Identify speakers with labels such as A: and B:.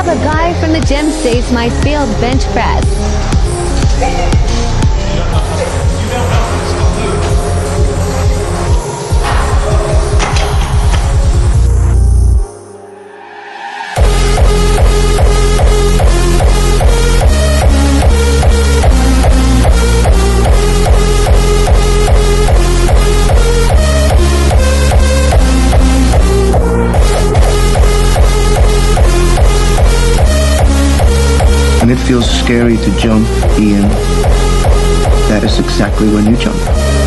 A: have a guy from the gym says my failed bench press.
B: When it feels scary to jump, Ian, that is exactly when you jump.